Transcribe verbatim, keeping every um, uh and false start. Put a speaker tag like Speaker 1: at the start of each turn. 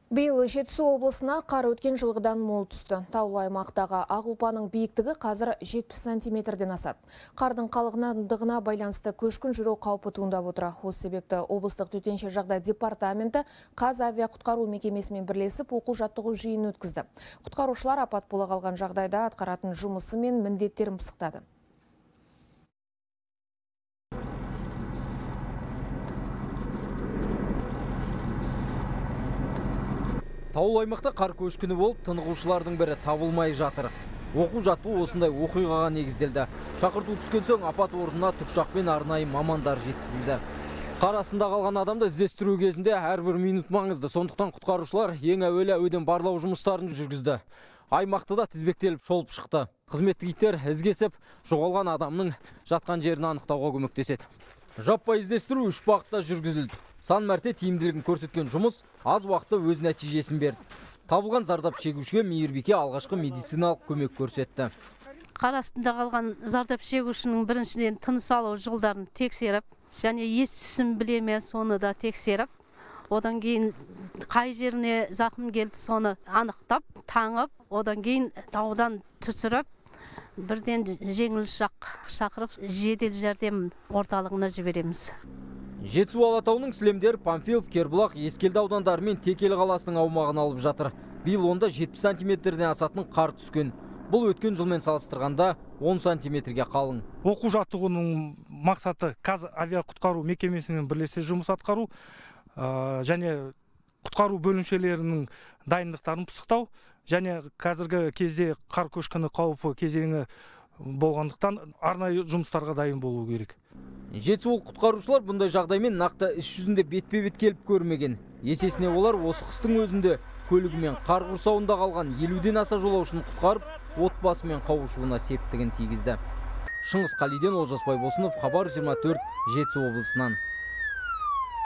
Speaker 1: Биыл Жетісу облысына қар өткен жылғыдан мол түсті. Таулы аймақтағы ақ ұлпаның биіктігі қазір жетпіс сантиметрден асады. Қардың қалыңдығына байланысты көшкін жүру қаупі туындап отыр. Осы себепті облыстық төтенше жағдай департаменті Қазавиақұтқару мекемесімен бірлесіп оқу жаттығу жиынын өткізді. Құтқарушылар апат бола қалған жағдайда атқаратын жұмысы мен міндеттерін пысықтады.
Speaker 2: Таулы аймақта қар көшкіні болып, тынығушылардың бірі табылмай жатыр. Оқу жаттығу осындай оқиғаға негізделді. Шақырту түскен соң апат орнына тікұшақпен арнайы мамандар жеткізілді. Қар астында қалған адамды іздестіру кезінде әрбір минут маңызды. Сондықтан құтқарушылар ең әуелі әуеден барлау жұмыстарын жүргізді. Аймақты да тізбектеліп шолып шықты. Қызметтік иттер із кесіп, жоғалған адамның жатқан жерін анықтауға көмектеседі. Жаппай іздестіру үш бағытта жүргізілді. Сан мәрте тиімділігін көрсеткен жұмыс аз уақытта өз нәтижесін берді. Табылған зардап шегушіге мейірбике алғашқы медициналық көмек көрсетті.
Speaker 3: Қар астында қалған зардап шегушінің біріншіден тыныс алу жолдарын тексеріп, және ес-түсін біле ме соны да тексеріп, одан кейін қай жеріне зақым келді соны анықтап, таңып, одан кейін таудан түсіріп, бірден жеңіл ұшақ шақырып, жедел жәрдем орталығына жібереміз.
Speaker 2: Жетісу Алатауының сілемдер Панфилов, Кербұлақ, Ескелді аудандары мен Текелі қаласының аумағын алып жатыр. Биыл онда жетпіс сантиметрден асатын қар түскен. Бұл өткен жылмен салыстырғанда он сантиметрге қалың.
Speaker 4: Оқу жаттығуның мақсаты Қазавиақұтқару мекемесімен бірлесе жұмыс атқару және құтқару бөлімшелерінің дайындықтарын пысықтау, және қазіргі кезде қар көшкіні қаупі кезеңі болғандықтан арнайы жұмыстарға дайын болу керек.
Speaker 2: Жетісу құтқарушылар бұндай жағдаймен нақты іс жүзінде бетпе-бет келіп көрмеген. Есесіне олар осы қыстың өзінде көлігімен қар құрсауында қалған елуден аса жолаушыны құтқарып, отбасымен қауышуына септігін тигізді. Шыңғыс Қалиден, Олжас Байбосынов, Хабар жиырма төрт, Жетісу облысынан.